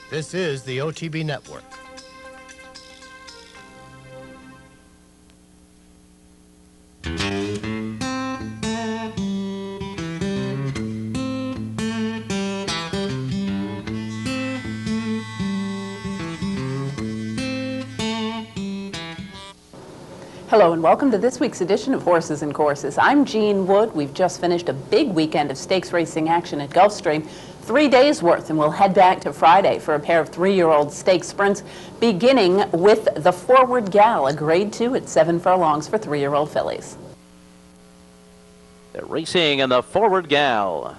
This is the OTB Network. Hello and welcome to this week's edition of Horses and Courses. I'm Jean Wood. We've just finished a big weekend of stakes racing action at Gulfstream. 3 days worth, and we'll head back to Friday for a pair of 3-year-old stakes sprints, beginning with the Forward Gal, a grade 2 at 7 furlongs for 3-year-old fillies. They're racing in the Forward Gal.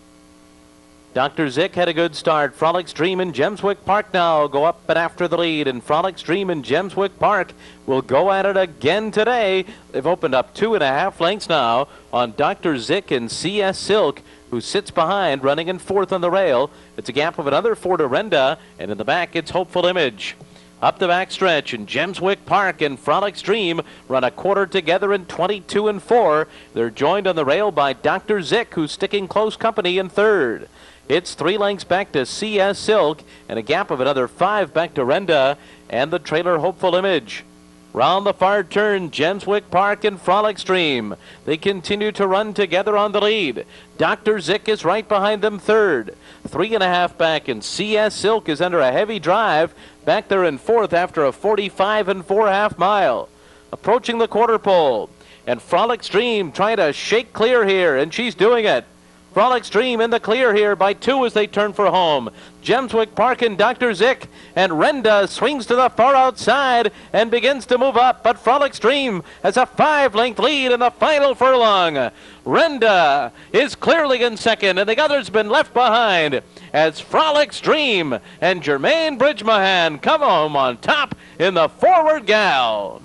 Dr. Zick had a good start. Frolic Stream and Gemswick Park now go up and after the lead, and Frolic Stream and Gemswick Park will go at it again today. They've opened up 2.5 lengths now on Dr. Zick and CS Silk, who sits behind, running in 4th on the rail. It's a gap of another 4 to Renda, and in the back it's Hopeful Image. Up the back stretch, and Gemswick Park and Frolic Stream run a quarter together in 22 and 4. They're joined on the rail by Dr. Zick, who's sticking close company in 3rd. It's 3 lengths back to CS Silk and a gap of another 5 back to Renda and the trailer Hopeful Image. Round the far turn, Gemswick Park and Frolic Stream. They continue to run together on the lead. Dr. Zick is right behind them 3rd. 3.5 back, and CS Silk is under a heavy drive back there in 4th after a 45 and 4.5 mile. Approaching the quarter pole, and Frolic Stream trying to shake clear here, and she's doing it. Frolic Stream in the clear here by 2 as they turn for home. Gemswick Park and Dr. Zick, and Renda swings to the far outside and begins to move up, but Frolic Stream has a 5-length lead in the final furlong. Renda is clearly in 2nd, and the other's been left behind as Frolic Stream and Jermaine Bridgmohan come home on top in the Forward Gal.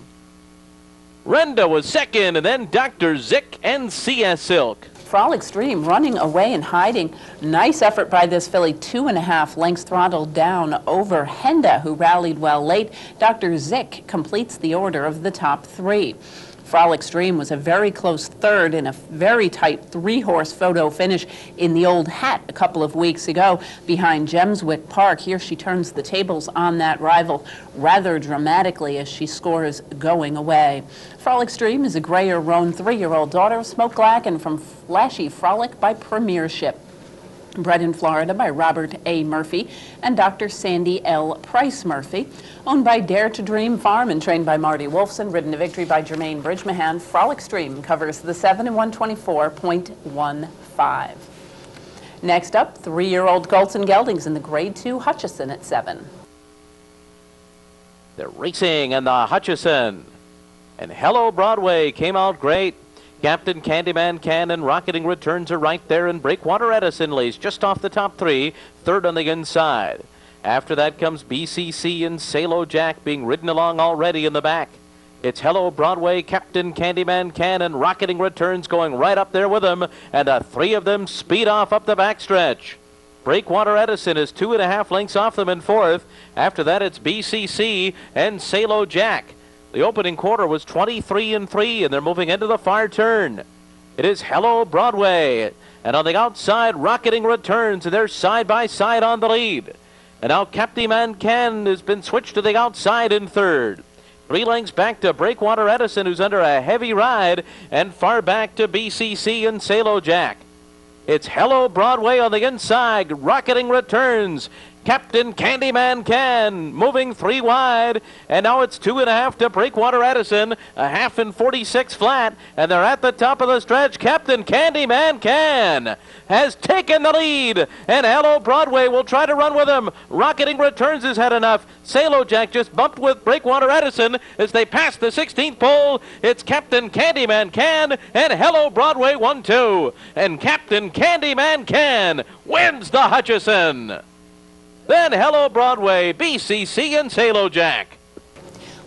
Renda was 2nd, and then Dr. Zick and CS Silk. Frolic Stream running away and hiding. Nice effort by this filly, 2.5 lengths throttled down over Henda, who rallied well late. Dr. Zick completes the order of the top 3. Frolic Stream was a very close 3rd in a very tight 3-horse photo finish in the Old Hat a couple of weeks ago behind Gemswick Park. Here she turns the tables on that rival rather dramatically as she scores going away. Frolic Stream is a grayer roan 3-year-old daughter of Smoke Glacken from Flashy Frolic by Premiership. Bred in Florida by Robert A. Murphy and Dr. Sandy L. Price Murphy. Owned by Dare to Dream Farm and trained by Marty Wolfson. Ridden to victory by Jermaine Bridgmohan. Frolic Stream covers the 7 and 124.15. Next up, 3-year-old Colts and Geldings in the grade 2 Hutchison at 7. They're racing in the Hutchison. And Hello Broadway came out great. Captain Candyman Can and Rocketing Returns are right there, and Breakwater Edison lays just off the top 3, 3rd on the inside. After that comes BCC and Salo Jack being ridden along already in the back. It's Hello Broadway, Captain Candyman Can, and Rocketing Returns going right up there with them, and 3 of them speed off up the backstretch. Breakwater Edison is 2.5 lengths off them in 4th. After that it's BCC and Salo Jack. The opening quarter was 23 and 3, and they're moving into the far turn. It is Hello Broadway, and on the outside, Rocketing Returns, and they're side by side on the lead. And now Captain Man Can has been switched to the outside in 3rd. 3 lengths back to Breakwater Edison, who's under a heavy ride, and far back to BCC and Salo Jack. It's Hello Broadway on the inside, Rocketing Returns. Captain Candyman Can moving 3 wide, and now it's 2.5 to Breakwater Edison, a half and 46 flat, and they're at the top of the stretch. Captain Candyman Can has taken the lead, and Hello Broadway will try to run with him. Rocketing Returns has had enough. Salo Jack just bumped with Breakwater Edison as they pass the 16th pole. It's Captain Candyman Can and Hello Broadway 1-2, and Captain Candyman Can wins the Hutchison. Then Hello Broadway, BCC, and Salo Jack.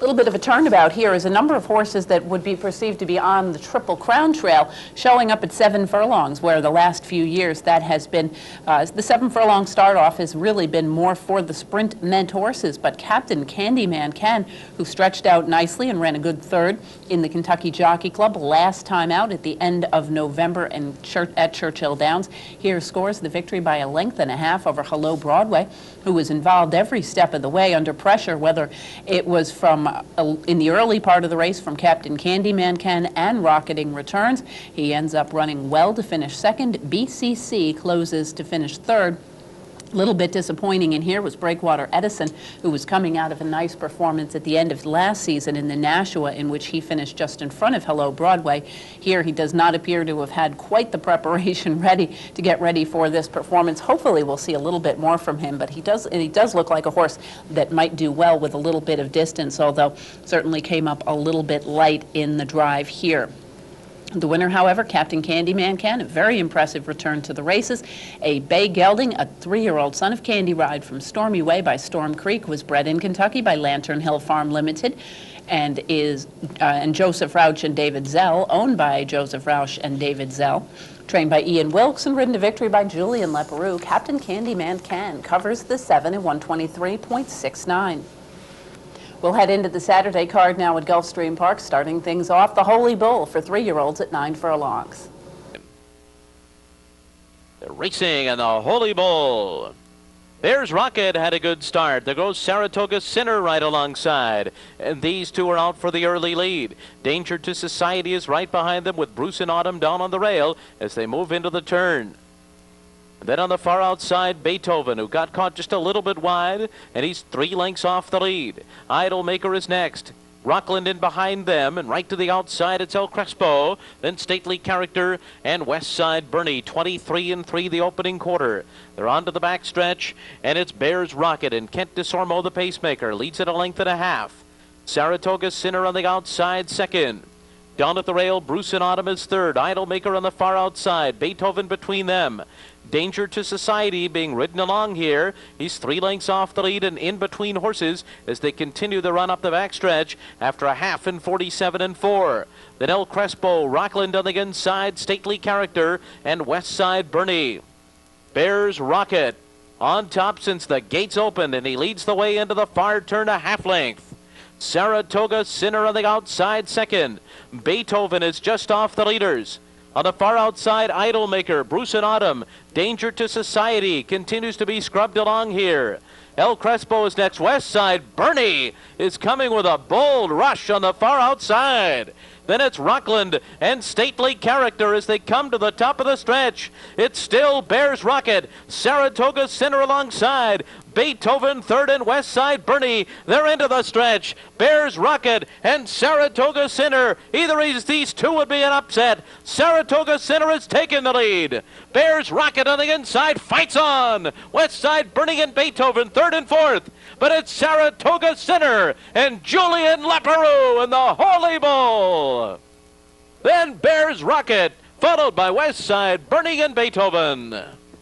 little bit of a turnabout here is a number of horses that would be perceived to be on the Triple Crown Trail showing up at 7 furlongs, where the last few years that has been, the 7 furlong start off has really been more for the sprint meant horses. But Captain Candyman Can, who stretched out nicely and ran a good third in the Kentucky Jockey Club last time out at the end of November at Churchill Downs, here scores the victory by a length and a half over Hello Broadway, who was involved every step of the way under pressure, whether it was from in the early part of the race from Captain Candyman Can and Rocketing Returns. He ends up running well to finish second. BCC closes to finish third. A little bit disappointing in here was Breakwater Edison, who was coming out of a nice performance at the end of last season in the Nashua, in which he finished just in front of Hello Broadway. Here he does not appear to have had quite the preparation ready to get ready for this performance. Hopefully we'll see a little bit more from him, but he does look like a horse that might do well with a little bit of distance, although certainly came up a little bit light in the drive here. The winner, however, Captain Candyman Can, a very impressive return to the races. A Bay Gelding, a 3-year-old son of Candy Ride from Stormy Way by Storm Creek, was bred in Kentucky by Lantern Hill Farm Limited, and and Joseph Rauch and David Zell, owned by Joseph Rauch and David Zell. Trained by Ian Wilkes and ridden to victory by Julian Leparoux, Captain Candyman Can covers the 7 in 123.69. We'll head into the Saturday card now at Gulfstream Park, starting things off the Holy Bull for 3-year-olds at 9 furlongs. They're racing in the Holy Bull. Bears Rocket had a good start. There goes Saratoga Sinner right alongside. And these two are out for the early lead. Danger to Society is right behind them with Bruce and Autumn down on the rail as they move into the turn. Then on the far outside, Beethoven, who got caught just a little bit wide, and he's 3 lengths off the lead. Idolmaker is next. Rockland in behind them, and right to the outside, it's El Crespo, then Stately Character, and Westside Bernie, 23-3 the opening quarter. They're on to the backstretch, and it's Bears Rocket, and Kent Desormeaux, the pacemaker, leads at a length and a half. Saratoga Sinner on the outside, second. Down at the rail, Bruce and Autumn is third. Idolmaker on the far outside. Beethoven between them. Danger to Society being ridden along here. He's 3 lengths off the lead and in between horses as they continue the run up the backstretch after a half in 47-4. Then El Crespo, Rockland on the inside, Stately Character, and Westside Bernie. Bears Rocket on top since the gates opened, and he leads the way into the far turn a half length. Saratoga Sinner on the outside second. Beethoven is just off the leaders. On the far outside, Idolmaker, Bruce and Autumn. Danger to Society continues to be scrubbed along here. El Crespo is next. Westside Bernie is coming with a bold rush on the far outside. Then it's Rockland and Stately Character as they come to the top of the stretch. It's still Bears Rocket, Saratoga Sinner alongside. Beethoven third and Westside Bernie. They're into the stretch. Bears Rocket and Saratoga Sinner. Either of these two would be an upset. Saratoga Sinner has taken the lead. Bears Rocket on the inside fights on. Westside Bernie and Beethoven third and fourth. But it's Saratoga Sinner and Julian Leparoux in the Holy Bull. Then Bears Rocket, followed by Westside Bernie and Beethoven.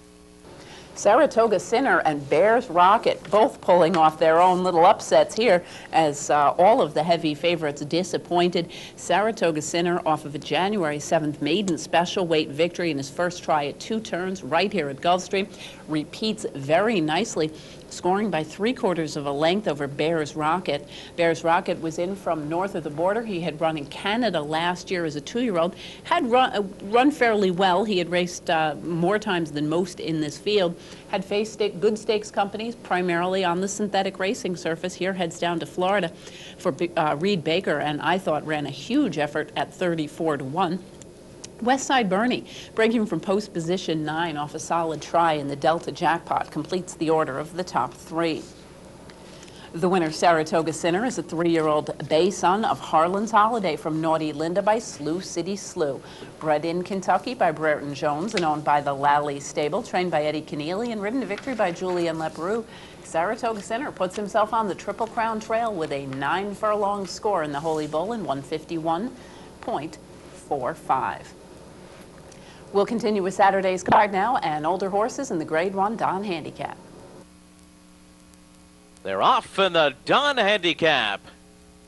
Saratoga Sinner and Bears Rocket both pulling off their own little upsets here as all of the heavy favorites disappointed. Saratoga Sinner off of a January 7th maiden special weight victory in his first try at 2 turns right here at Gulfstream. Repeats very nicely, scoring by 3/4 of a length over Bears Rocket. Bears Rocket was in from north of the border. He had run in Canada last year as a 2-year-old, had run fairly well. He had raced more times than most in this field, had faced good stakes companies, primarily on the synthetic racing surface. Here heads down to Florida for Reed Baker, and I thought ran a huge effort at 34-1. Westside Bernie, breaking from post position 9 off a solid try in the Delta Jackpot, completes the order of the top 3. The winner, Saratoga Sinner, is a 3-year-old bay son of Harlan's Holiday from Naughty Linda by Slough City Slough. Bred in Kentucky by Brereton Jones and owned by the Lally Stable, trained by Eddie Keneally and ridden to victory by Julian Leparoux. Saratoga Sinner puts himself on the Triple Crown Trail with a 9 furlong score in the Holy Bull in 151.45. We'll continue with Saturday's card now and older horses in the Grade 1 Don Handicap. They're off in the Don Handicap.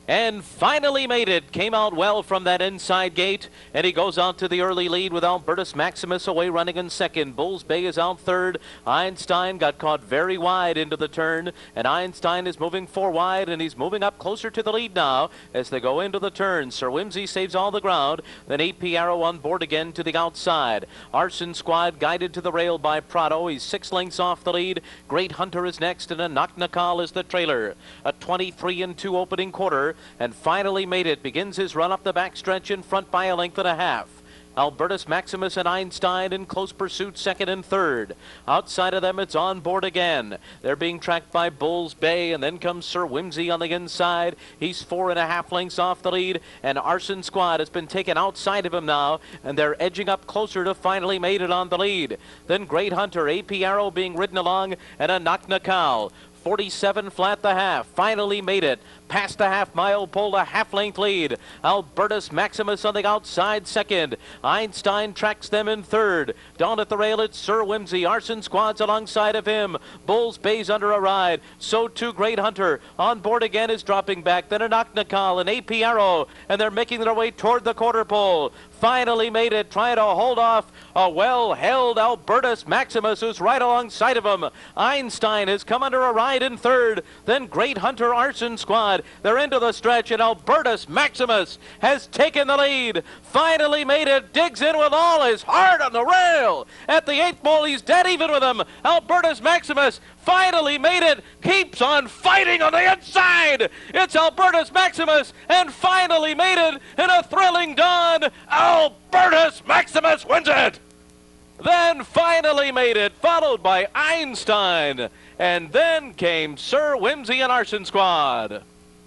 and finally made it. Came out well from that inside gate, and he goes out to the early lead with Albertus Maximus away running in second. Bulls Bay is out third. Einstein got caught very wide into the turn, and Einstein is moving 4 wide, and he's moving up closer to the lead now as they go into the turn. Sir Whimsy saves all the ground. Then AP Arrow on board again to the outside. Arson Squad guided to the rail by Prado. He's 6 lengths off the lead. Great Hunter is next, and a Naknakal is the trailer. A 23-2 opening quarter, and finally made it. Begins his run up the backstretch in front by a length and a half. Albertus Maximus and Einstein in close pursuit, second and third. Outside of them, it's on board again. They're being tracked by Bulls Bay, and then comes Sir Whimsy on the inside. He's 4.5 lengths off the lead, and Arson Squad has been taken outside of him now, and they're edging up closer to finally made it on the lead. Then Great Hunter, AP Arrow being ridden along, and a Naknakal. 47 flat the half, finally made it. Past the half-mile, pulled a half-length lead. Albertus Maximus on the outside second. Einstein tracks them in third. Down at the rail, it's Sir Whimsy. Arson Squad's alongside of him. Bulls Bay's under a ride. So too Great Hunter. On board again is dropping back. Then a Naknakal, an AP Arrow, and they're making their way toward the quarter pole. Finally made it, trying to hold off a well-held Albertus Maximus, who's right alongside of him. Einstein has come under a ride in third. Then Great Hunter, Arson Squad. They're into the stretch, and Albertus Maximus has taken the lead. Finally made it, digs in with all his heart on the rail. At the 8th pole, he's dead even with him. Albertus Maximus finally made it, keeps on fighting on the inside. It's Albertus Maximus, and finally made it in a thrilling dawn. Albertus Maximus wins it. Then finally made it, followed by Einstein, and then came Sir Whimsy and Arson Squad.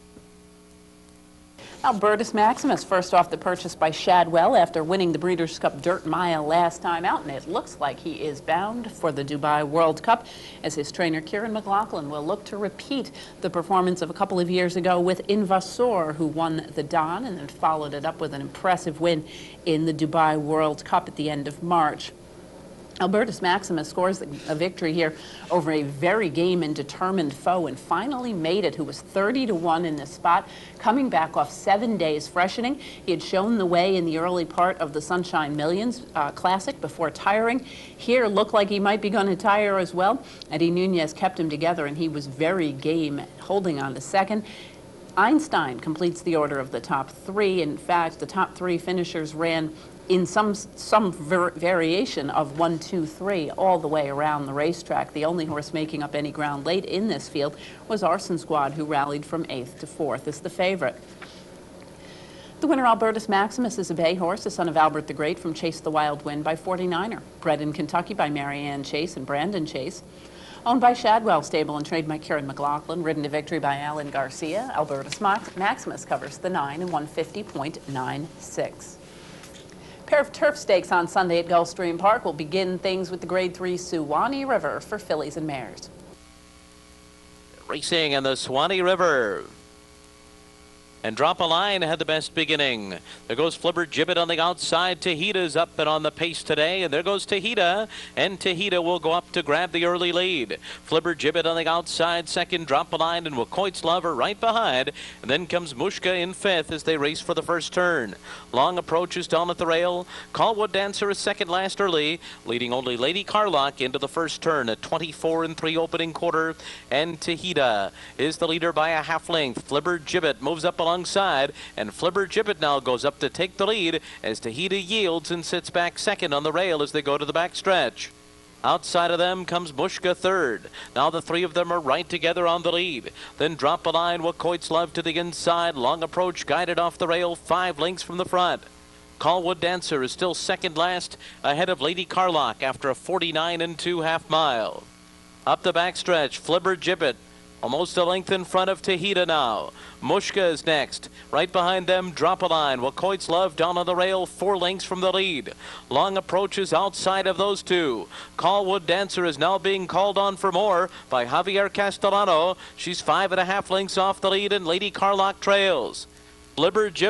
Albertus Maximus first off the purchase by Shadwell after winning the Breeders' Cup Dirt Mile last time out, and it looks like he is bound for the Dubai World Cup as his trainer Kieran McLaughlin will look to repeat the performance of a couple of years ago with Invasor, who won the Don and then followed it up with an impressive win in the Dubai World Cup at the end of March. Albertus Maximus scores a victory here over a very game and determined foe and finally made it, who was 30-1 in this spot, coming back off 7 days freshening. He had shown the way in the early part of the Sunshine Millions Classic before tiring. Here looked like he might be going to tire as well. Eddie Nunez kept him together, and he was very game holding on to second. Einstein completes the order of the top 3. In fact, the top 3 finishers ran in some variation of 1, 2, 3 all the way around the racetrack. The only horse making up any ground late in this field was Arson Squad, who rallied from 8th to 4th as the favorite. The winner, Albertus Maximus, is a bay horse, the son of Albert the Great from Chase the Wild Wind by 49er. Bred in Kentucky by Marianne Chase and Brandon Chase. Owned by Shadwell Stable and trained by Kieran McLaughlin. Ridden to victory by Alan Garcia. Albertus Maximus covers the 9 and 150.96. Pair of turf stakes on Sunday at Gulfstream Park will begin things with the Grade 3 Suwannee River for fillies and mares. Racing in the Suwannee River. And Drop a Line had the best beginning. There goes Flibber Gibbet on the outside. Tahita's up and on the pace today. And there goes Tahita. And Tahita will go up to grab the early lead. Flibber Gibbet on the outside. Second, Drop a Line and Wacoit's Lover right behind. And then comes Mushka in 5th as they race for the first turn. Long approaches down at the rail. Callwood Dancer is second last early, leading only Lady Carlock into the first turn at 24-3 opening quarter. And Tahita is the leader by a half length. Flibber Gibbet moves up alongside, and Flibber Gibbet now goes up to take the lead as Tahita yields and sits back second on the rail as they go to the back stretch. Outside of them comes Mushka third. Now the 3 of them are right together on the lead. Then Drop a Line, Wacoit's Love to the inside. Long approach guided off the rail 5 lengths from the front. Callwood Dancer is still second last ahead of Lady Carlock after a 49-2 half mile. Up the backstretch, Flibber Gibbet almost a length in front of Tahita now. Mushka is next. Right behind them, Drop a Line. Wacoit's Love down on the rail, 4 lengths from the lead. Long approaches outside of those 2. Callwood Dancer is now being called on for more by Javier Castellano. She's 5.5 lengths off the lead, and Lady Carlock trails. Flibber Gibbet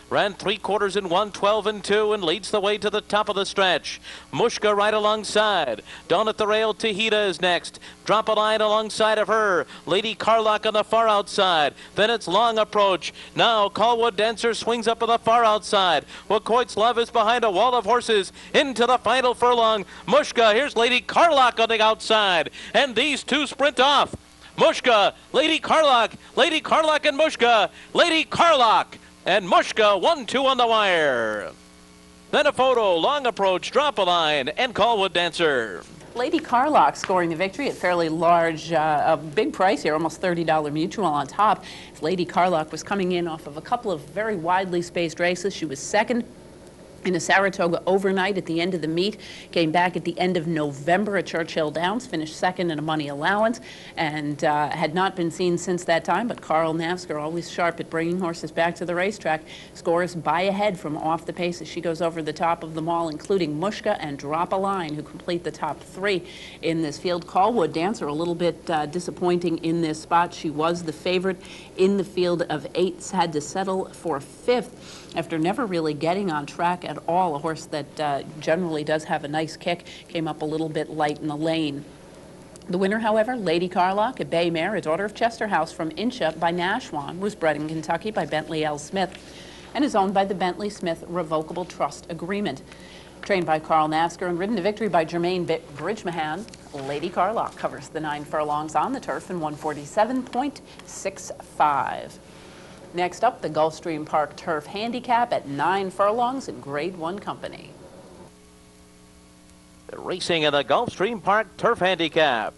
Ran 3/4 in 1:12 and 2 and leads the way to the top of the stretch. Mushka right alongside. Down at the rail, Tahita is next. Drop a line alongside of her. Lady Carlock on the far outside. Then it's Long Approach. Now Colwood Dancer swings up on the far outside. Wacoit's Love is behind a wall of horses into the final furlong. Mushka, here's Lady Carlock on the outside. And these two sprint off. Mushka, Lady Carlock and Mushka, Lady Carlock and Mushka 1-2 on the wire. Then a photo, Long Approach, Drop a Line, and Colwood Dancer. Lady Carlock scoring the victory at fairly large, a big price here, almost $30 mutual on top. Lady Carlock was coming in off of a couple of very widely spaced races. She was second in a Saratoga overnight at the end of the meet, came back at the end of November at Churchill Downs, finished second in a money allowance, and had not been seen since that time. But Carl Navsker, always sharp at bringing horses back to the racetrack, scores by ahead from off the pace as she goes over the top of them all, including Mushka and Drop a Line, who complete the top three in this field. Colwood Dancer a little bit disappointing in this spot. She was the favorite in the field of 8, had to settle for 5th after never really getting on track at all. A horse that generally does have a nice kick, came up a little bit light in the lane. The winner, however, Lady Carlock, a bay mare, a daughter of Chester House from Incha by Nashwan, was bred in Kentucky by Bentley L. Smith and is owned by the Bentley Smith Revocable Trust Agreement. Trained by Carl Navsker and ridden to victory by Jermaine Bridgemahan, Lady Carlock covers the 9 furlongs on the turf in 147.65. Next up, the Gulfstream Park Turf Handicap at 9 furlongs in Grade 1 company. They're racing in the Gulfstream Park Turf Handicap.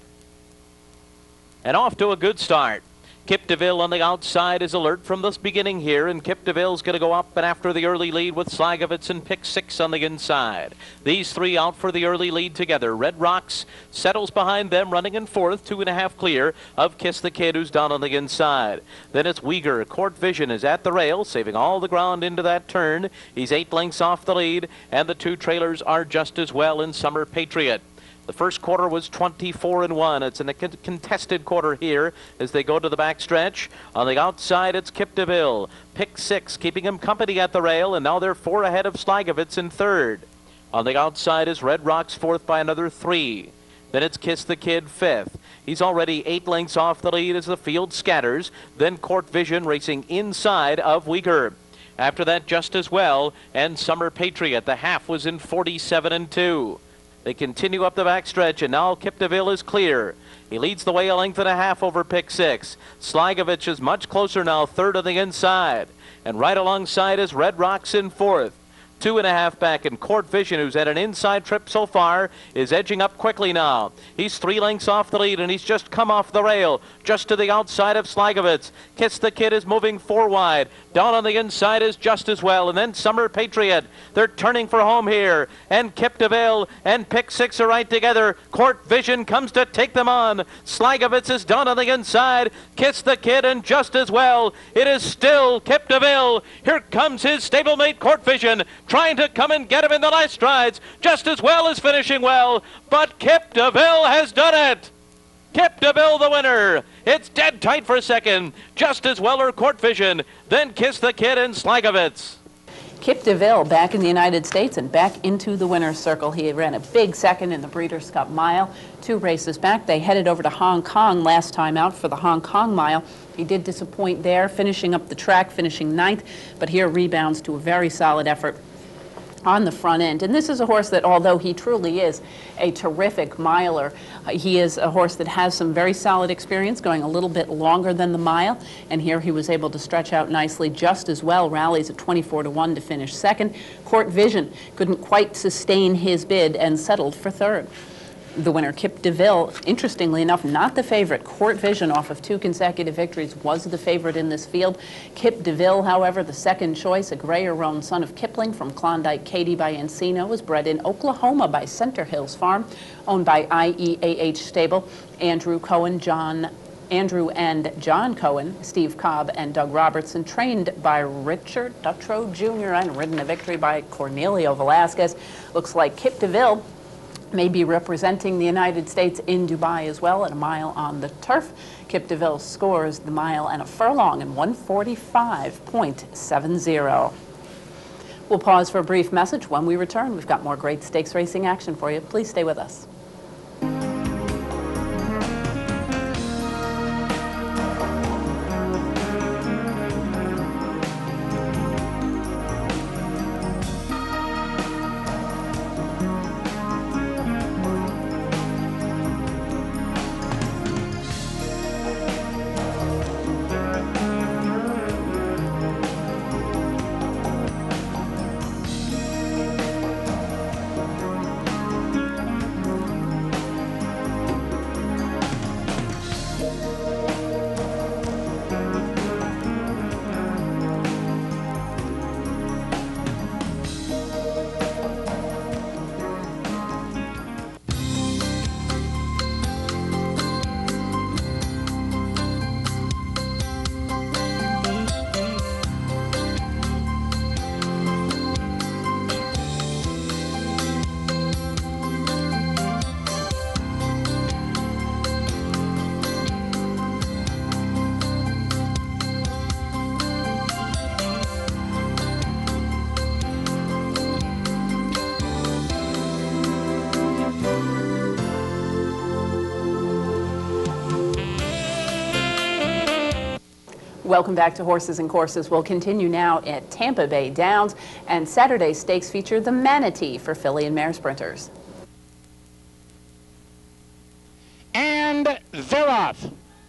And off to a good start. Kip DeVille on the outside is alert from the beginning here, and Kip DeVille's going to go up and after the early lead with Slagovitz and Pick 6 on the inside. These three out for the early lead together. Red Rocks settles behind them, running in 4th, 2.5 clear of Kiss the Kid, who's down on the inside. Then it's Uyghur. Court Vision is at the rail, saving all the ground into that turn. He's 8 lengths off the lead, and the 2 trailers are just as well in Summer Patriot. The first quarter was 24-1. It's in a contested quarter here as they go to the back stretch. On the outside, it's Kip DeVille. Pick 6, keeping him company at the rail, and now they're 4 ahead of Slagovitz in 3rd. On the outside is Red Rocks 4th by another 3. Then it's Kiss the Kid 5th. He's already 8 lengths off the lead as the field scatters. Then Court Vision racing inside of Uyghur. After that, just as well, and Summer Patriot. The half was in 47-2. They continue up the backstretch, and now Kip DeVille is clear. He leads the way 1.5 lengths over Pick 6. Slagovitz is much closer now, 3rd on the inside. And right alongside is Red Rocks in 4th. 2.5 back, and Court Vision, who's had an inside trip so far, is edging up quickly now. He's 3 lengths off the lead, and he's just come off the rail, just to the outside of Slagovitz. Kiss the Kid is moving 4 wide. Down on the inside is just as well, and then Summer Patriot. They're turning for home here, and Kip DeVille and Pick 6 are right together. Court Vision comes to take them on. Slagovitz is down on the inside. Kiss the Kid, and just as well, it is still Kip DeVille. Here comes his stablemate Court Vision, trying to come and get him in the last strides, just as well as finishing well, but Kip DeVille has done it. Kip DeVille the winner. It's dead tight for second. Just as well or Court Vision, then Kiss the Kid and Slagovitz. Kip DeVille back in the United States and back into the winner's circle. He ran a big second in the Breeders' Cup Mile. 2 races back, they headed over to Hong Kong last time out for the Hong Kong Mile. He did disappoint there, finishing up the track, finishing 9th, but here rebounds to a very solid effort on the front end. And this is a horse that, although he truly is a terrific miler, he is a horse that has some very solid experience, going a little bit longer than the mile, and here he was able to stretch out nicely just as well. Rallies at 24-1 to finish 2nd. Court Vision couldn't quite sustain his bid and settled for 3rd. The winner, Kip DeVille, interestingly enough, not the favorite. Court Vision, off of 2 consecutive victories, was the favorite in this field. Kip DeVille, however, the second choice, a Greyer-owned son of Kipling from Klondike Katy by Encino, was bred in Oklahoma by Center Hills Farm, owned by IEAH Stable. Andrew and John Cohen, Steve Cobb and Doug Robertson, trained by Richard Dutrow Jr. and ridden to victory by Cornelio Velasquez. Looks like Kip DeVille may be representing the United States in Dubai as well at a mile on the turf. Kip DeVille scores the mile and a furlong in 145.70. We'll pause for a brief message. When we return, we've got more great stakes racing action for you. Please stay with us. Welcome back to Horses and Courses. We'll continue now at Tampa Bay Downs, and Saturday's stakes feature the Manatee for filly and mare sprinters. And they're off.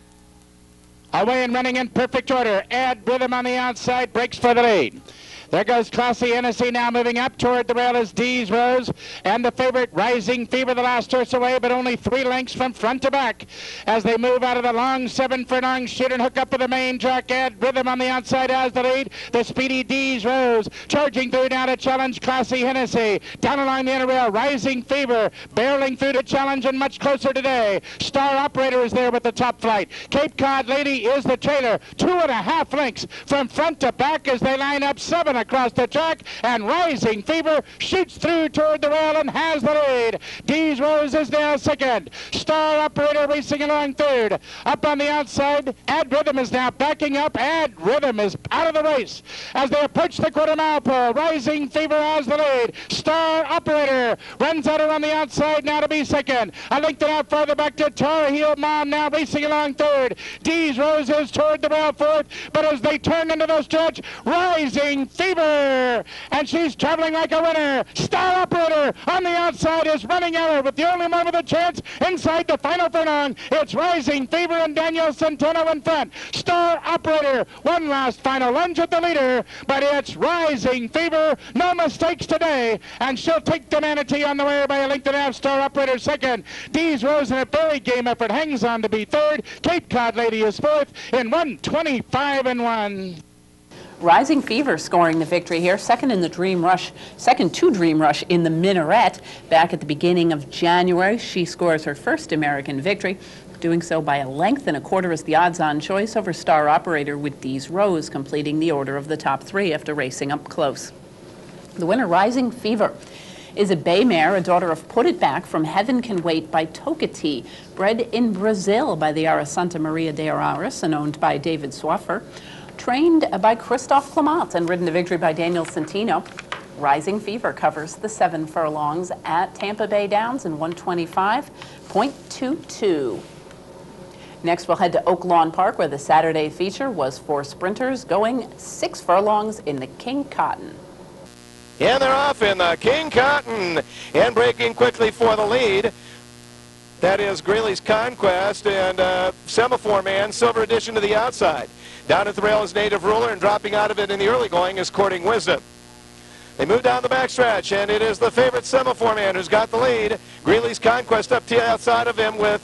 Away and running in perfect order. Add Rhythm on the outside, breaks for the lead. There goes Classy Hennessy now moving up toward the rail as D's Rose. And the favorite, Rising Fever, the last horse away, but only 3 lengths from front to back as they move out of the long 7 furlong shoot and hook up with the main track. Add Rhythm on the outside as the lead. The speedy D's Rose charging through now to challenge Classy Hennessy. Down along the inner rail, Rising Fever barreling through to challenge and much closer today. Star Operator is there with the top flight. Cape Cod Lady is the trailer. 2.5 lengths from front to back as they line up 7 across the track, and Rising Fever shoots through toward the rail and has the lead. D's Rose is now second. Star Operator racing along third. Up on the outside, Add Rhythm is now backing up. Add Rhythm is out of the race as they approach the quarter-mile pole. Rising Fever has the lead. Star Operator runs out around the outside now to be second. A length and a half farther back to Tar Heel Mom now racing along third. D's Rose is toward the rail fourth, but as they turn into the stretch, Rising Fever, and she's traveling like a winner. Star Operator on the outside is running out with the only one with a chance inside the final furlong. It's Rising Fever and Daniel Centeno in front. Star Operator, one last final lunge at the leader, but it's Rising Fever. No mistakes today, and she'll take the Manatee on the way by a length and a half. Star Operator second. D's Rose in a very game effort hangs on to be third. Cape Cod Lady is fourth in 1:25.1. Rising Fever scoring the victory here, second to Dream Rush in the Minaret. Back at the beginning of January, she scores her first American victory, doing so by 1.25 lengths as the odds-on choice over Star Operator, with D's Rose completing the order of the top 3 after racing up close. The winner, Rising Fever, is a bay mare, a daughter of Put It Back from Heaven Can Wait by Tocati, bred in Brazil by the Ara Santa Maria de Araras and owned by David Swaffer. Trained by Christophe Clement and ridden to victory by Daniel Centeno. Rising Fever covers the 7 furlongs at Tampa Bay Downs in 1:25.22. Next, we'll head to Oak Lawn Park, where the Saturday feature was 4 sprinters going 6 furlongs in the King Cotton. And they're off in the King Cotton, and breaking quickly for the lead. That is Greeley's Conquest and Semaphore Man, Silver Edition to the outside. Down at the rail is Native Ruler, and dropping out of it in the early going is Courting Wisdom. They move down the backstretch, and it is the favorite Semaphore Man who's got the lead. Greeley's Conquest up to the outside of him with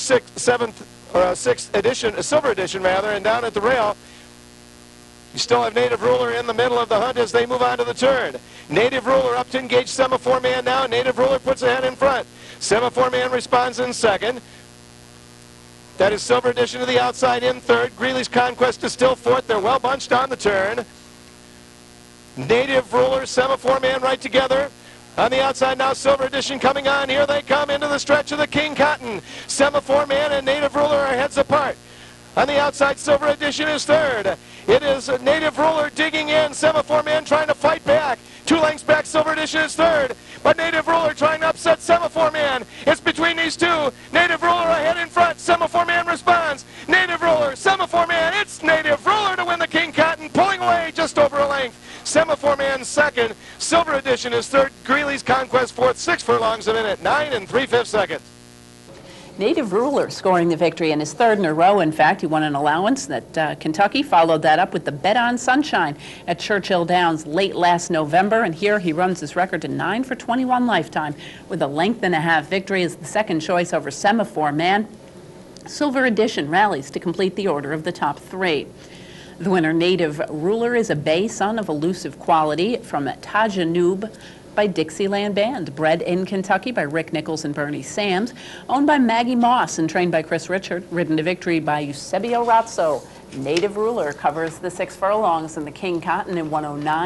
sixth edition, Silver Edition rather, and down at the rail, you still have Native Ruler in the middle of the hunt as they move on to the turn. Native Ruler up to engage Semaphore Man now. Native Ruler puts a head in front. Semaphore Man responds in second. That is Silver Edition to the outside in third. Greeley's Conquest is still fourth. They're well bunched on the turn. Native Ruler, Semaphore Man right together. On the outside now, Silver Edition coming on. Here they come into the stretch of the King Cotton. Semaphore Man and Native Ruler are heads apart. On the outside, Silver Edition is third. It is Native Ruler digging in. Semaphore Man trying to fight back. 2 lengths back, Silver Edition is third. But Native Ruler trying to upset Semaphore Man. It's between these two. Native Ruler ahead in front. Semaphore Man responds. Native Ruler, Semaphore Man. It's Native Ruler to win the King Cotton, pulling away just over a length. Semaphore Man second. Silver Edition is third. Greeley's Conquest fourth. 6 furlongs a minute. 9 3/5 seconds. Native Ruler scoring the victory in his third in a row. In fact, he won an allowance that Kentucky followed that up with the Bet on Sunshine at Churchill Downs late last November. And here he runs his record to 9 for 21 lifetime with a 1.5 length victory as the second choice over Semaphore Man. Silver Edition rallies to complete the order of the top 3. The winner, Native Ruler, is a bay son of elusive quality from Tajanoob by Dixieland Band, bred in Kentucky by Rick Nichols and Bernie Sams, owned by Maggie Moss and trained by Chris Richard, ridden to victory by Eusebio Razzo. Native Ruler covers the 6 furlongs in the King Cotton in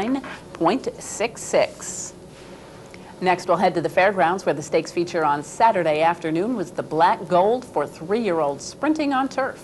109.66. Next, we'll head to the fairgrounds where the stakes feature on Saturday afternoon was the Black Gold for 3-year-olds sprinting on turf.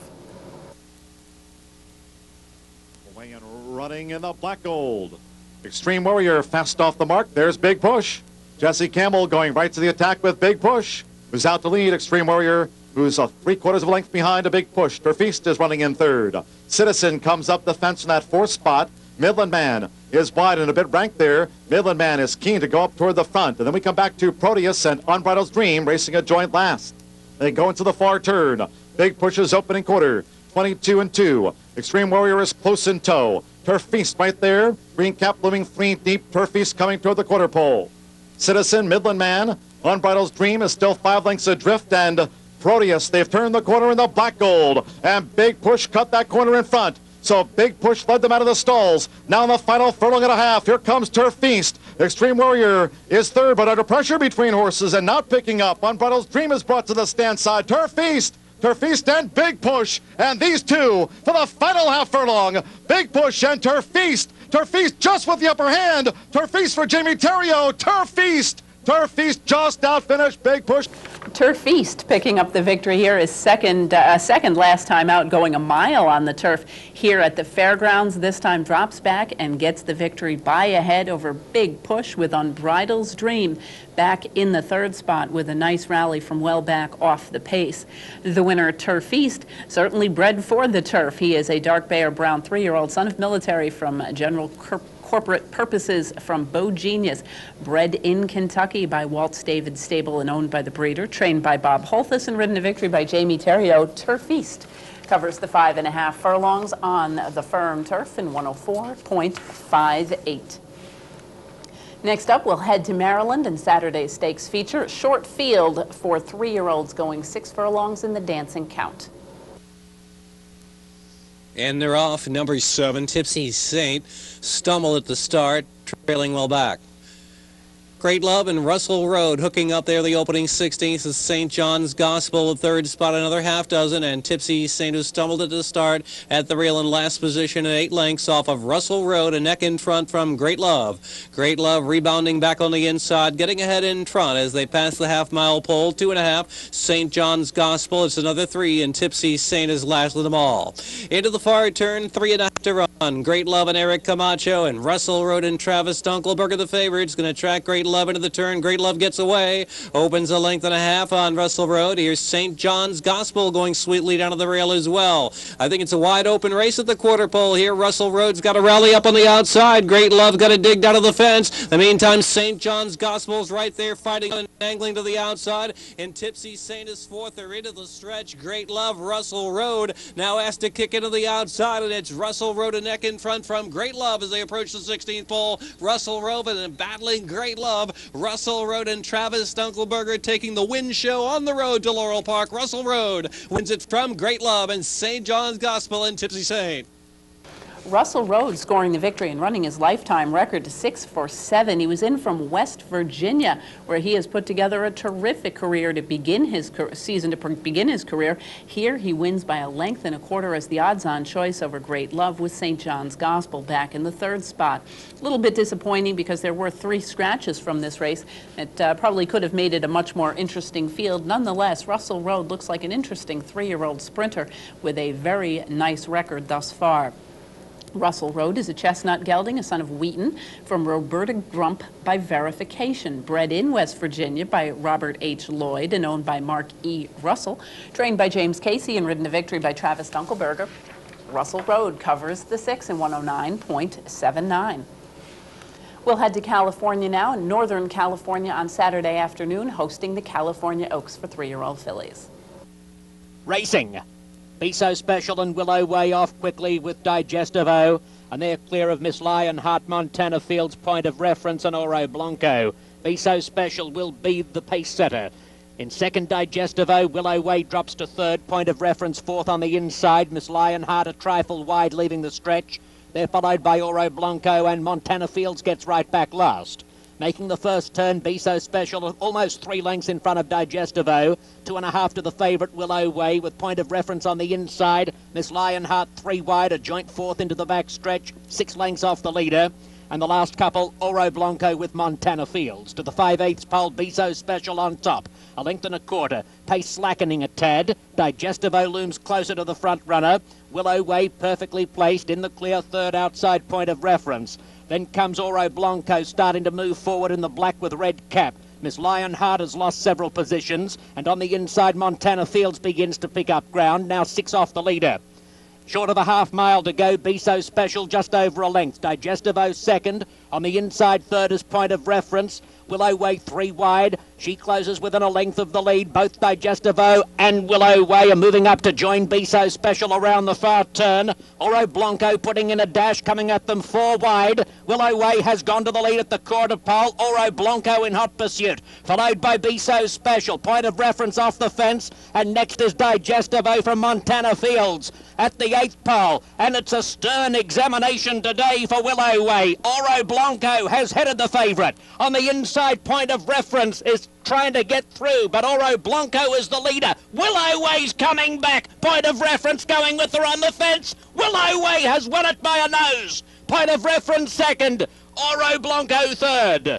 Away and running in the Black Gold. Extreme Warrior fast off the mark. There's Big Push. Jesse Campbell going right to the attack with Big Push, who's out to lead. Extreme Warrior, who's 3/4 of a length behind a Big Push. Turfeast is running in third. Citizen comes up the fence in that 4th spot. Midland Man is wide and a bit ranked there. Midland Man is keen to go up toward the front. And then we come back to Proteus and Unbridled's Dream racing a joint last. They go into the far turn. Big Push is opening quarter. 22-2. Extreme Warrior is close in tow. Turfeast right there. Green Cap looming 3 deep. Turfeast coming toward the quarter pole. Citizen, Midland Man, Unbridled's Dream is still 5 lengths adrift, and Proteus, they've turned the corner in the Black Gold, and Big Push cut that corner in front. So Big Push led them out of the stalls. Now in the final furlong and a half, here comes Turfeast. Extreme Warrior is third, but under pressure between horses and not picking up. Unbridled's Dream is brought to the stand side. Turfeast and Big Push, and these two for the final half furlong. Big Push and Turfeast. Turfeast just with the upper hand. Turfeast for Jamie Theriault. Turfeast just outfinished Big Push. Turfeast picking up the victory here is second last time out, going a mile on the turf here at the fairgrounds. This time drops back and gets the victory by a head over Big Push with Unbridled's Dream back in the 3rd spot with a nice rally from well back off the pace. The winner, Turfeast, certainly bred for the turf. He is a dark bay or brown 3-year-old son of military from General Corporate Purposes from Bo Genius, bred in Kentucky by Waltz David Stable and owned by the breeder, trained by Bob Holthus and ridden to victory by Jamie Theriault. Turfeast covers the 5.5 furlongs on the firm turf in 104.58. Next up, we'll head to Maryland and Saturday's stakes feature short field for 3-year-olds going 6 furlongs in the Dancing Count. And they're off. Number 7, Tipsy Saint, stumbled at the start, trailing well back. Great Love and Russell Road hooking up there. The opening 16th is St. John's Gospel, the 3rd spot, another half dozen, and Tipsy Saint, who stumbled at the start at the rail in last position at 8 lengths off of Russell Road, a neck in front from Great Love. Great Love rebounding back on the inside, getting ahead in front as they pass the half-mile pole. 2.5, St. John's Gospel. It's another 3, and Tipsy Saint is last of them all. Into the far turn, 3.5 to run. Great Love and Eric Camacho and Russell Road and Travis Dunkelberger, the favorites, going to track Great Love into the turn. Great Love gets away, opens a 1.5 lengths on Russell Road. Here's St. John's Gospel going sweetly down to the rail as well. I think it's a wide open race at the quarter pole here. Russell Road's got to rally up on the outside. Great Love got to dig down to the fence. In the meantime, St. John's Gospel's right there fighting and angling to the outside, and Tipsy Saint is 4th. They're into the stretch. Great Love, Russell Road now has to kick into the outside, and it's Russell Road a neck in front from Great Love as they approach the 16th pole. Russell Road and battling Great Love. Russell Road and Travis Dunkelberger taking the win show on the road to Laurel Park. Russell Road wins it from Great Love and St. John's Gospel and Tipsy Saint. Russell Road scoring the victory and running his lifetime record to 6 for 7. He was in from West Virginia, where he has put together a terrific career to begin his career. Here he wins by a length and a quarter as the odds-on choice over Great Love with St. John's Gospel back in the 3rd spot. A little bit disappointing because there were 3 scratches from this race. It probably could have made it a much more interesting field. Nonetheless, Russell Road looks like an interesting 3-year-old sprinter with a very nice record thus far. Russell Road is a chestnut gelding, a son of Wheaton, from Roberta Grump by verification. Bred in West Virginia by Robert H. Lloyd and owned by Mark E. Russell. Trained by James Casey and ridden to victory by Travis Dunkelberger. Russell Road covers the 6 in 109.79. We'll head to California now, in Northern California on Saturday afternoon, hosting the California Oaks for 3-year-old fillies. Racing. Be So Special and Willow Way off quickly with Digestivo, and they're clear of Miss Lionheart, Montana Fields, Point of Reference, and Oro Blanco. Be So Special will be the pace setter. In second, Digestivo. Willow Way drops to 3rd, Point of Reference 4th on the inside. Miss Lionheart a trifle wide, leaving the stretch. They're followed by Oro Blanco, and Montana Fields gets right back last. Making the first turn, Be So Special, almost 3 lengths in front of Digestivo. 2.5 to the favourite, Willow Way, with Point of Reference on the inside. Miss Lionheart 3 wide, a joint 4th into the back stretch, 6 lengths off the leader. And the last couple, Oro Blanco with Montana Fields. To the 5/8 pole, Be So Special on top. A length and a quarter. Pace slackening a tad. Digestivo looms closer to the front runner. Willow Way perfectly placed in the clear 3rd outside, Point of Reference. Then comes Oro Blanco starting to move forward in the black with red cap. Miss Lionheart has lost several positions, and on the inside, Montana Fields begins to pick up ground, now 6 off the leader. Short of a half mile to go, Be So Special just over a length. Digestivo 2nd. On the inside, 3rd is Point of Reference. Willow Way 3 wide. She closes within a length of the lead. Both Digestivo and Willow Way are moving up to join Be So Special around the far turn. Oro Blanco putting in a dash, coming at them 4 wide. Willow Way has gone to the lead at the quarter pole. Oro Blanco in hot pursuit, followed by Be So Special. Point of Reference off the fence, and next is Digestivo from Montana Fields at the 8th pole. And it's a stern examination today for Willow Way. Oro Blanco has headed the favourite. On the inside, Point of Reference is trying to get through, but Oro Blanco is the leader. Willow Way's coming back. Point of Reference going with her on the fence. Willow Way has won it by a nose. Point of Reference 2nd. Oro Blanco 3rd.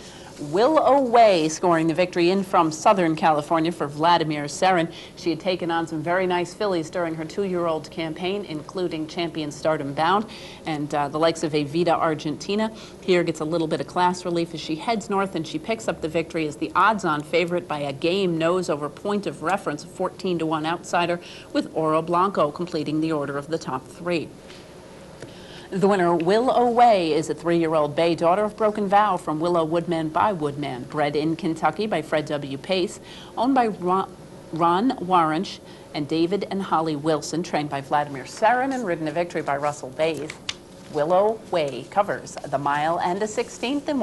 Willow Way scoring the victory in from Southern California for Vladimir Serin. She had taken on some very nice fillies during her 2-year-old campaign, including Champion Stardom Bound and the likes of Evita Argentina. Here gets a little bit of class relief as she heads north, and she picks up the victory as the odds-on favorite by a game nose over Point of Reference, 14-1 outsider, with Oro Blanco completing the order of the top 3. The winner, Willow Way, is a 3-year-old bay daughter of Broken Vow from Willow Woodman by Woodman, bred in Kentucky by Fred W. Pace, owned by Ron Waranch and David and Holly Wilson, trained by Vladimir Serin and ridden to victory by Russell Bays. Willow Way covers the mile and a 16th in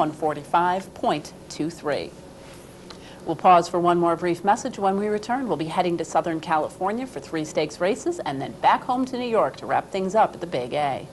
145.23. We'll pause for one more brief message. When we return, we'll be heading to Southern California for 3 stakes races and then back home to New York to wrap things up at the Big A.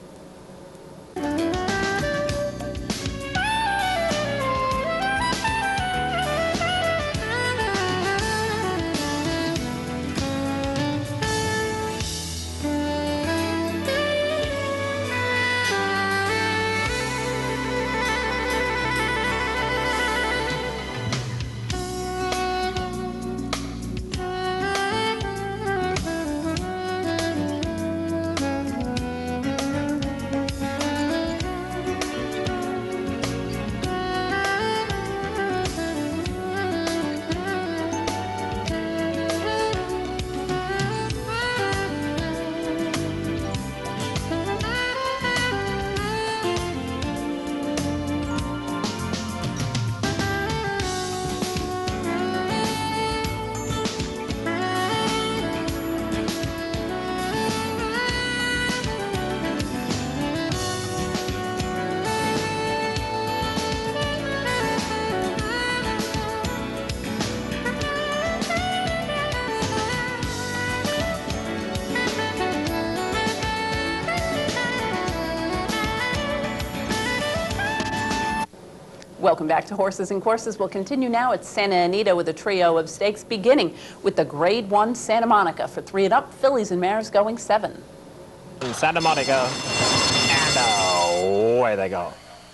Welcome back to Horses and Courses. We'll continue now at Santa Anita with a trio of stakes, beginning with the Grade 1 Santa Monica. For 3 and up, fillies and mares going 7. Santa Monica, and away they go.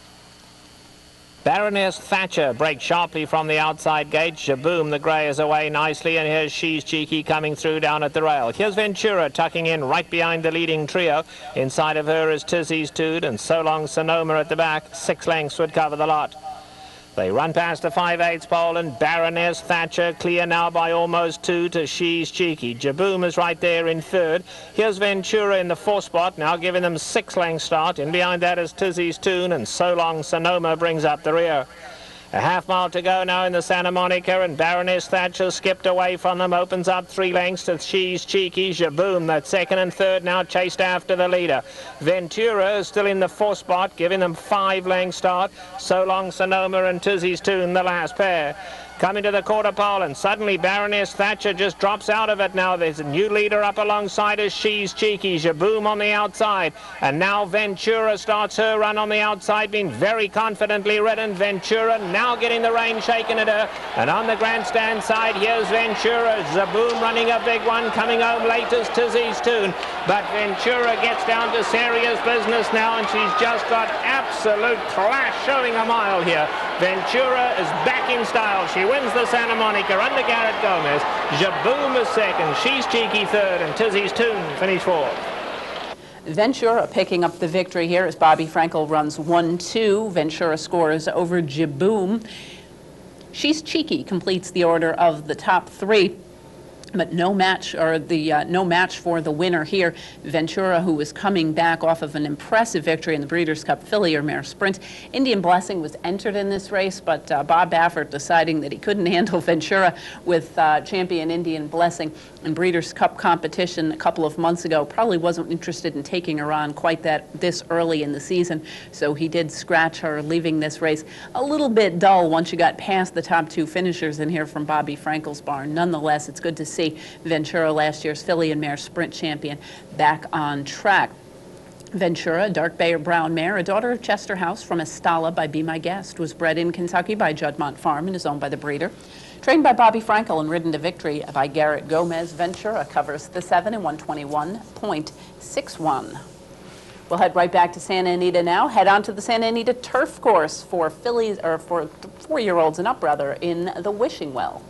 Baroness Thatcher breaks sharply from the outside gate. Jaboom, the grey, is away nicely, and here's She's Cheeky coming through down at the rail. Here's Ventura tucking in right behind the leading trio. Inside of her is Tizzy's Tood, and So Long Sonoma at the back. 6 lengths would cover the lot. They run past the 5/8 pole, and Baroness Thatcher clear now by almost 2 to She's Cheeky. Jaboom is right there in 3rd. Here's Ventura in the 4th spot, now giving them 6 lengths start. In behind that is Tizzy's Toon, and So Long Sonoma brings up the rear. A half mile to go now in the Santa Monica, and Baroness Thatcher skipped away from them, opens up 3 lengths to She's Cheeky. Jaboom, that 2nd and 3rd, now chased after the leader. Ventura is still in the 4th spot, giving them 5 lengths start. So Long Sonoma and Tizzy's Toon, the last pair. Coming to the quarter pole, and suddenly Baroness Thatcher just drops out of it now. There's a new leader up alongside as She's Cheeky. Jaboom on the outside, and now Ventura starts her run on the outside, being very confidently ridden. Ventura now getting the rein shaken at her, and on the grandstand side, here's Ventura. Jaboom running a big one, coming home late as Tizzy's Toon, but Ventura gets down to serious business now, and she's just got absolute class showing a mile here. Ventura is back in style. She wins the Santa Monica under Garrett Gomez. Jaboom is 2nd, She's Cheeky 3rd, and Tizzy's Toon finished 4th. Ventura picking up the victory here as Bobby Frankel runs 1-2. Ventura scores over Jaboom. She's Cheeky completes the order of the top 3. But no match, or no match for the winner here. Ventura, who was coming back off of an impressive victory in the Breeders' Cup Filly or Mare Sprint. Indian Blessing was entered in this race, but Bob Baffert deciding that he couldn't handle Ventura with champion Indian Blessing in Breeders' Cup competition a couple of months ago. Probably wasn't interested in taking her on quite this early in the season, so he did scratch her, leaving this race a little bit dull once you got past the top 2 finishers in here from Bobby Frankel's barn. Nonetheless, it's good to see Ventura, last year's filly and mare sprint champion, back on track. Ventura, a dark bay or brown mare, a daughter of Chester House from Estala by Be My Guest, was bred in Kentucky by Juddmonte Farm and is owned by the breeder. Trained by Bobby Frankel and ridden to victory by Garrett Gomez, Ventura covers the 7 in 121.61. We'll head right back to Santa Anita now. Head on to the Santa Anita turf course for fillies, or for 4-year-olds and up, rather, in the Wishing Well.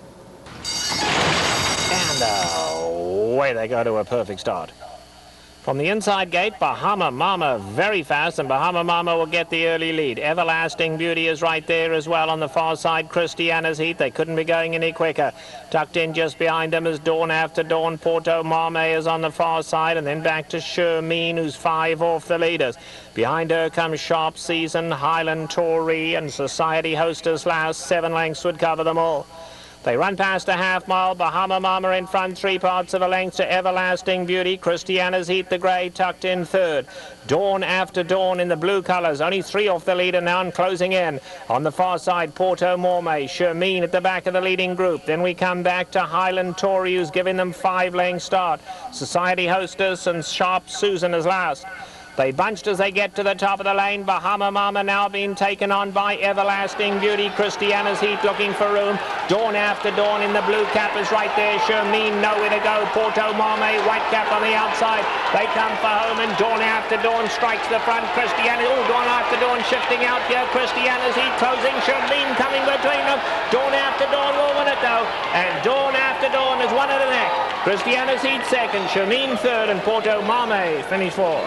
And away they go to a perfect start. From the inside gate, Bahama Mama very fast, and Bahama Mama will get the early lead. Everlasting Beauty is right there as well on the far side. Christiana's Heat, they couldn't be going any quicker. Tucked in just behind them is Dawn After Dawn. Porto Mame is on the far side, and then back to Shermeen, who's 5 off the leaders. Behind her comes Sharp Season, Highland Tory, and Society Hostess last. 7 lengths would cover them all. They run past a half mile. Bahama Mama in front, 3 parts of a length to Everlasting Beauty. Christiana's Heat, the grey, tucked in 3rd. Dawn After Dawn in the blue colours, only 3 off the leader now and closing in. On the far side, Porto Morme, Shermeen at the back of the leading group. Then we come back to Highland Tory, who's giving them 5 lengths start. Society Hostess and Sharp Susan as last. They bunched as they get to the top of the lane. Bahama Mama now being taken on by Everlasting Beauty. Christiana's Heat looking for room. Dawn After Dawn in the blue cap is right there. Shermeen nowhere to go. Porto Mame, white cap on the outside. They come for home, and Dawn After Dawn strikes the front. Christiana, Dawn After Dawn shifting out here. Christiana's Heat closing. Shermeen coming between them. Dawn After Dawn will win it though. And Dawn After Dawn is one at the neck. Christiana's Heat 2nd, Shermeen 3rd, and Porto Mame finish 4th.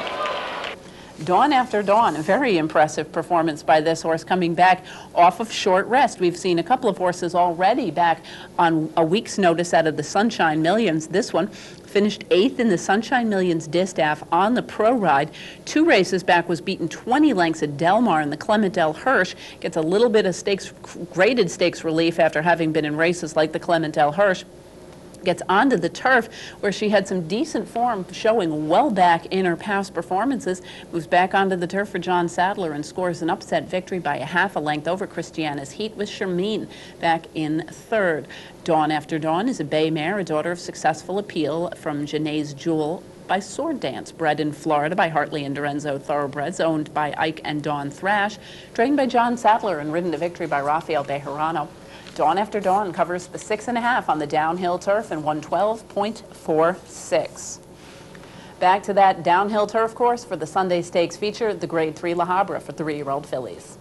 Dawn After Dawn, a very impressive performance by this horse coming back off of short rest. We've seen a couple of horses already back on a week's notice out of the Sunshine Millions. This one finished 8th in the Sunshine Millions Distaff on the Pro Ride. 2 races back, was beaten 20 lengths at Del Mar in the Clement L. Hirsch. Gets a little bit of stakes, graded stakes relief after having been in races like the Clement L. Hirsch. Gets onto the turf where she had some decent form showing well back in her past performances. Moves back onto the turf for John Sadler and scores an upset victory by a half a length over Christiana's Heat with Shermeen back in 3rd. Dawn After Dawn is a bay mare, a daughter of Successful Appeal from Janae's Jewel by Sword Dance, bred in Florida by Hartley and Dorenzo Thoroughbreds, owned by Ike and Dawn Thrash, trained by John Sattler and ridden to victory by Rafael Bejarano. Dawn After Dawn covers the 6.5 on the downhill turf in 112.46. Back to that downhill turf course for the Sunday Stakes feature, the Grade 3 La Habra for 3-year-old fillies.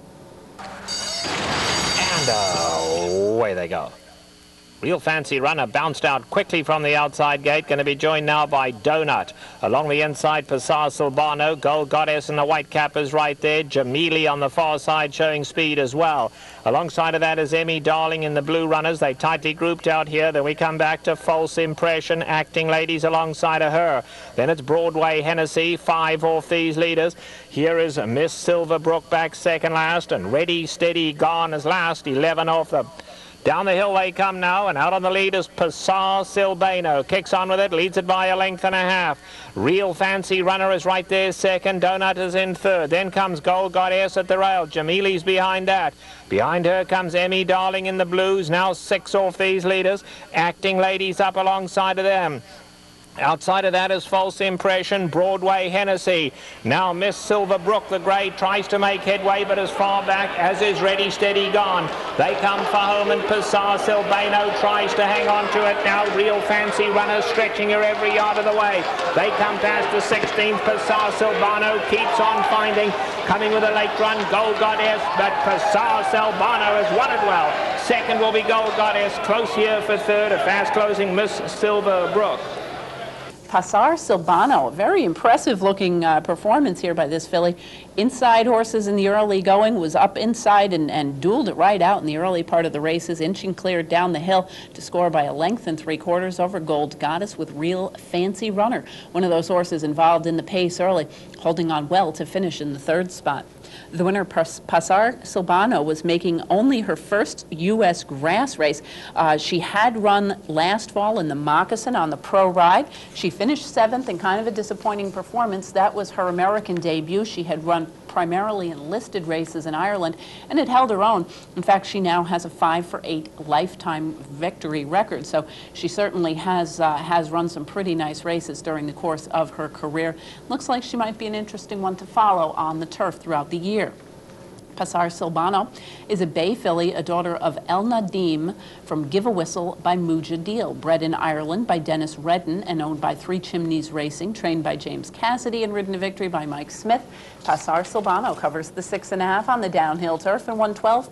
And away they go. Real Fancy Runner bounced out quickly from the outside gate, going to be joined now by Donut. Along the inside, Passar Silbano, Gold Goddess and the white cap is right there. Jamili on the far side showing speed as well. Alongside of that is Emmy Darling in the blue runners. They tightly grouped out here. Then we come back to False Impression, Acting Ladies alongside of her. Then it's Broadway Hennessy, 5 off these leaders. Here is Miss Silverbrook back second last, and Ready Steady Gone as last, 11 off the... Down the hill they come now, and out on the lead is Passar Silbano. Kicks on with it, leads it by 1.5 lengths. Real Fancy Runner is right there second. Donut is in third. Then comes Gold Goddess at the rail. Jamili's behind that. Behind her comes Emmy Darling in the blues. Now 6 off these leaders. Acting Ladies up alongside of them. Outside of that is False Impression, Broadway Hennessy. Now Miss Silverbrook, the grey, tries to make headway, but as far back as is Ready Steady Gone. They come for home, and Passar Silbano tries to hang on to it. Now Real Fancy Runner stretching her every yard of the way. They come past the 16th. Passar Silbano keeps on finding. Coming with a late run, Gold Goddess, but Passar Silbano has won it well. Second will be Gold Goddess. Close here for third, a fast closing Miss Silverbrook. Passar Silbano, a very impressive looking performance here by this filly. Inside horses in the early going, was up inside and dueled it right out in the early part of the races, inching clear down the hill to score by 1 3/4 lengths over Gold Goddess with Real Fancy Runner. One of those horses involved in the pace early, holding on well to finish in the third spot. The winner, Passar Silbano, was making only her first U.S. grass race. She had run last fall in the Moccasin on the Pro Ride. She finished 7th in kind of a disappointing performance. That was her American debut. She had run primarily in listed races in Ireland and had held her own. In fact, she now has a 5 for 8 lifetime victory record. So she certainly has run some pretty nice races during the course of her career. Looks like she might be an interesting one to follow on the turf throughout the year. Passar Silbano is a bay filly, a daughter of El Nadim from Give a Whistle by Mujadil, bred in Ireland by Dennis Redden and owned by Three Chimneys Racing, trained by James Cassidy and ridden to victory by Mike Smith. Passar Silbano covers the 6.5 on the downhill turf in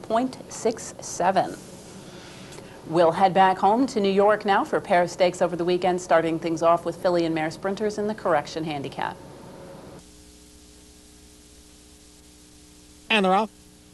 112.67. We'll head back home to New York now for a pair of stakes over the weekend, starting things off with filly and mare sprinters in the correction handicap. And they're off.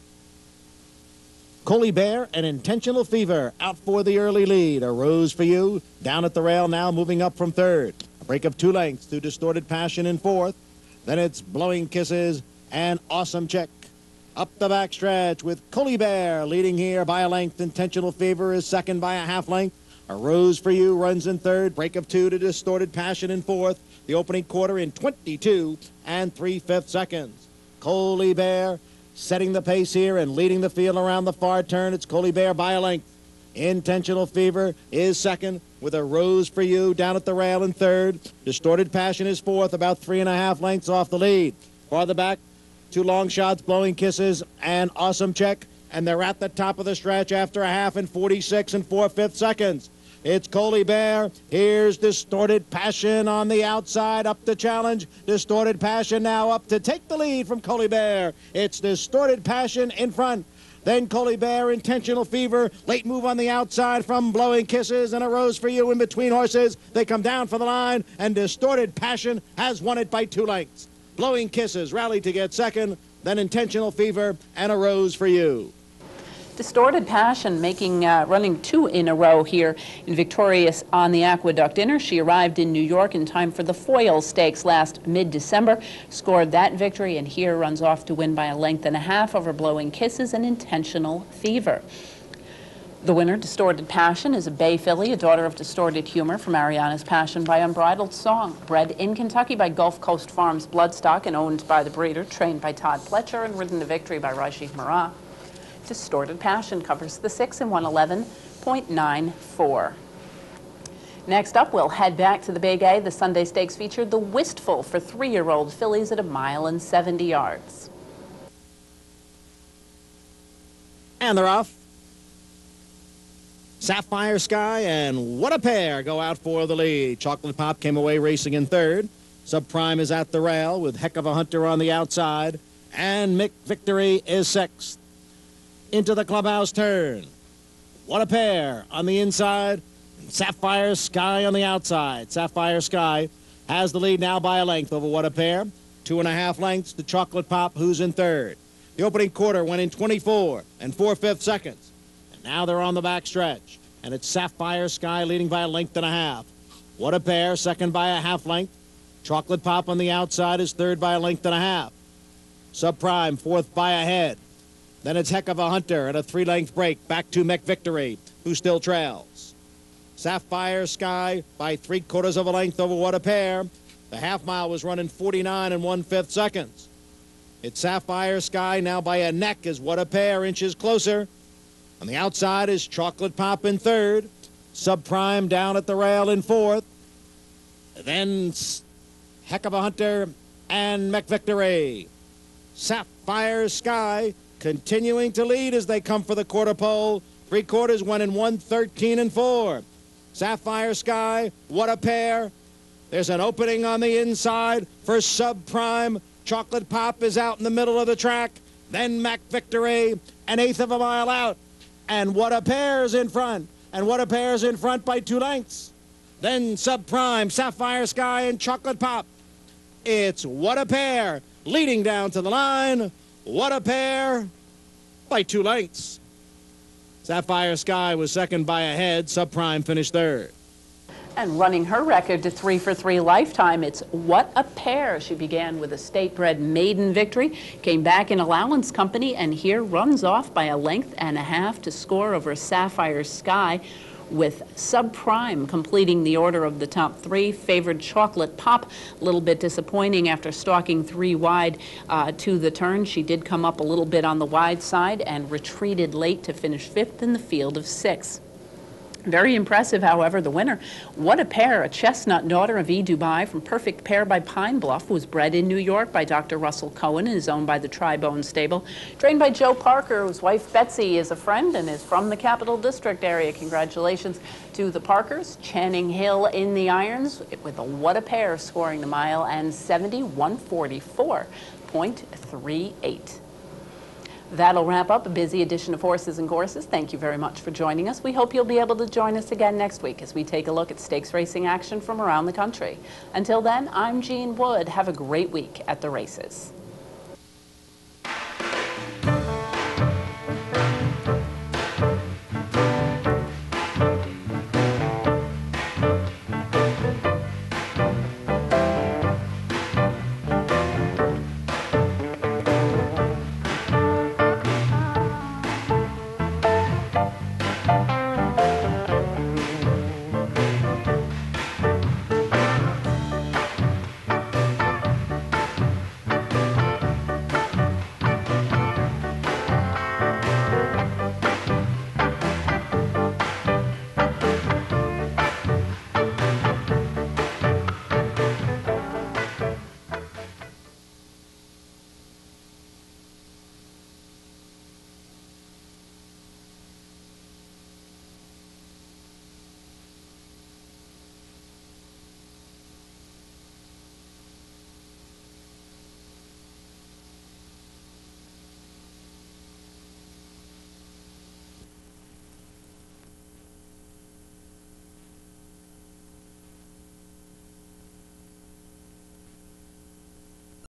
Coley Bear and Intentional Fever out for the early lead. A Rose for You down at the rail now, moving up from third. A break of 2 lengths to Distorted Passion in fourth. Then it's Blowing Kisses and Awesome Check. Up the backstretch with Coley Bear leading here by 1 length. Intentional Fever is second by 1/2 length. A Rose for You runs in third. Break of 2 to Distorted Passion in fourth. The opening quarter in 22 3/5 seconds. Coley Bear setting the pace here and leading the field around the far turn. It's Coley Bear by 1 length. Intentional Fever is second with A Rose for You down at the rail in third. Distorted Passion is fourth, about 3.5 lengths off the lead. Farther back, 2 long shots, Blowing Kisses and Awesome Check, and they're at the top of the stretch after 1/2 in 46 4/5 seconds. It's Coley Bear. Here's Distorted Passion on the outside, up the challenge. Distorted Passion now up to take the lead from Coley Bear. It's Distorted Passion in front. Then Coley Bear, Intentional Fever, late move on the outside from Blowing Kisses, and A Rose for You in between horses. They come down for the line, and Distorted Passion has won it by 2 lengths. Blowing Kisses rallied to get second, then Intentional Fever and A Rose for You. Distorted Passion running 2 in a row here in Victorious on the Aqueduct Inner. She arrived in New York in time for the Foyle Stakes last mid-December, scored that victory, and here runs off to win by 1.5 lengths over Blowing Kisses and Intentional Fever. The winner, Distorted Passion, is a bay filly, a daughter of Distorted Humor from Ariana's Passion by Unbridled Song, bred in Kentucky by Gulf Coast Farms Bloodstock and owned by the breeder, trained by Todd Pletcher and ridden to victory by Rashid Marat. Distorted Passion covers the 6 in 111.94. Next up, we'll head back to the Big A. The Sunday Stakes featured the Wistful for 3-year-old fillies at 1 mile and 70 yards. And they're off. Sapphire Sky and What a Pair go out for the lead. Chocolate Pop came away racing in third. Subprime is at the rail with Heck of a Hunter on the outside. And Mick Victory is sixth. Into the clubhouse turn. What a Pair on the inside. Sapphire Sky on the outside. Sapphire Sky has the lead now by a length over What a Pair. 2.5 lengths to Chocolate Pop, who's in third. The opening quarter went in 24 and 4/5 seconds. And now they're on the back stretch. And it's Sapphire Sky leading by a length and a half. What a Pair second by a half length. Chocolate Pop on the outside is third by a length and a half. Subprime fourth by a head. Then it's Heck of a Hunter at a 3-length break back to Mick Victory, who still trails. Sapphire Sky by 3/4 of a length over What a Pair. The half mile was running 49 and 1/5 seconds. It's Sapphire Sky now by a neck as What a Pair inches closer. On the outside is Chocolate Pop in third. Subprime down at the rail in fourth. Then Heck of a Hunter and Mick Victory. Sapphire Sky continuing to lead as they come for the quarter pole. 3/4 went in 1:13 and 4. Sapphire Sky, What a Pair. There's an opening on the inside for Subprime. Chocolate Pop is out in the middle of the track. Then Mick Victory, 1/8 of a mile out. And What a Pair's in front. And What a Pair's in front by 2 lengths. Then Subprime, Sapphire Sky, and Chocolate Pop. It's What a Pair leading down to the line. What a Pair by 2 lengths. Sapphire Sky was second by a head. Subprime finished third. And running her record to 3 for 3 lifetime, it's What a Pair. She began with a state-bred maiden victory, came back in allowance company, and here runs off by a length and a half to score over Sapphire Sky, with Subprime completing the order of the top 3. Favored Chocolate Pop, a little bit disappointing after stalking 3 wide to the turn. She did come up a little bit on the wide side and retreated late to finish 5th in the field of 6. Very impressive, however, the winner. What a Pair, a chestnut daughter of E. Dubai from Perfect Pair by Pine Bluff, was bred in New York by Dr. Russell Cohen and is owned by the Tribone Stable. Trained by Joe Parker, whose wife Betsy is a friend and is from the Capital District area. Congratulations to the Parkers. Channing Hill in the irons with a What a Pair scoring the mile and 71:44.38. That'll wrap up a busy edition of Horses and Courses. Thank you very much for joining us. We hope you'll be able to join us again next week as we take a look at stakes racing action from around the country. Until then, I'm Jean Wood. Have a great week at the races.